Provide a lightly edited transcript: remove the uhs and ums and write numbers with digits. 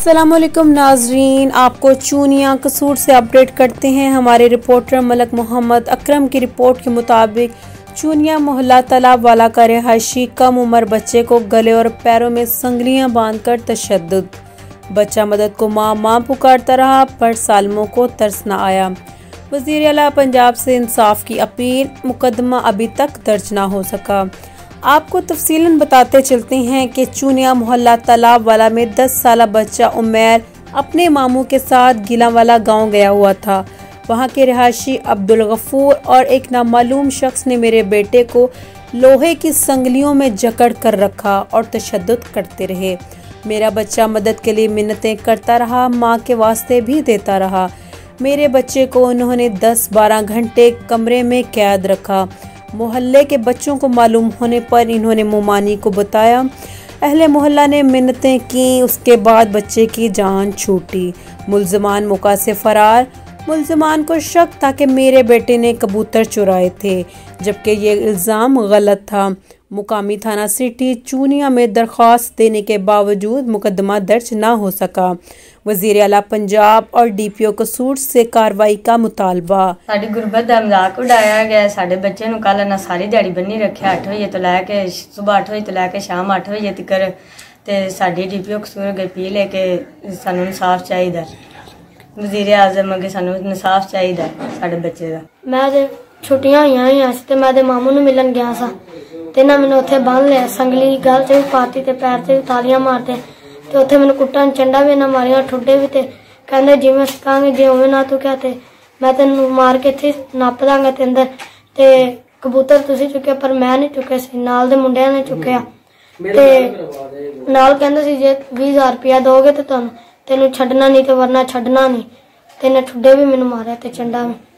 अस्सलामुअलैकुम नाजरीन, आपको चूनिया कसूर से अपडेट करते हैं। हमारे रिपोर्टर मलक मोहम्मद अकरम की रिपोर्ट के मुताबिक चूनिया मोहल्ला तालाब वाला का रिहायशी कम उम्र बच्चे को गले और पैरों में संगलियां बांधकर तशद्दुद। बच्चा मदद को माँ माँ पुकारता रहा पर सालमों को तरस न आया। वज़ीर आला पंजाब से इंसाफ की अपील, मुकदमा अभी तक दर्ज न हो सका। आपको तफसीलन बताते चलते हैं कि चूनिया मोहल्ला तालाब वाला में 10 साला बच्चा उमैर अपने मामू के साथ गिलांवाला गांव गया हुआ था। वहां के रिहायशी अब्दुल गफूर और एक नामालूम शख्स ने मेरे बेटे को लोहे की संगलियों में जकड़ कर रखा और तशद्दुद करते रहे। मेरा बच्चा मदद के लिए मिन्नतें करता रहा, माँ के वास्ते भी देता रहा। मेरे बच्चे को उन्होंने 10-12 घंटे कमरे में कैद रखा। मोहल्ले के बच्चों को मालूम होने पर इन्होंने मुमानी को बताया। अहले मोहल्ला ने मिन्नतें की, उसके बाद बच्चे की जान छूटी। मुल्ज़िमान मौका से फरार। मुल्ज़िमान को शक था कि मेरे बेटे ने कबूतर चुराए थे, जबकि ये इल्ज़ाम गलत था। मुकामी थाना सिटी चूनिया में दरख्वास्त देने के बावजूद मुकदमा दर्ज न हो सका। वज़ीर आला पंजाब और DPO कसूर से कार्रवाई का मुतालबा। साडी गुरबत दा मजाक उड़ाया गया। साडे बच्चे नूं कल ना सारी दिहाड़ी बन्नी रखिया 8 बजे तो लैके सुबह 8 बजे तो लैके शाम 8 बजे तक। ते साडी DPO कसूर अगे अपील है कि सानू इंसाफ चाहिदा। वज़ीर आज़म अगे सानू इंसाफ चाहिदा साडे बच्चे दा। मैं ते छुट्टियां होईयां सी ते मैं ते मामू नूं मिलन गया सा ते ना मैनू उत्थे बंन लिया, संगली गल च पाती ते पैर ते तालियां मारते ते उत्थे मैनू कुट्टन चंडा भी ना मारिया, ठुड्डे भी ते कहंदे जिवें सिखांगे जे उवें ना तू क्या ते मैं तेनू मार के इत्थे नप दांगा ते अंदर ते कबूतर तुसी चुके पर मैं नहीं चुके सी, नाल दे मुंडियां ने चुकिया ते नाल कहंदे सी जे 20,000 रुपया दोगे ते तेनू छड्डना नहीं ते वरना छड्डना नहीं ते इन्हें ठुड्डे भी मैनू मारे ते चंडा भी।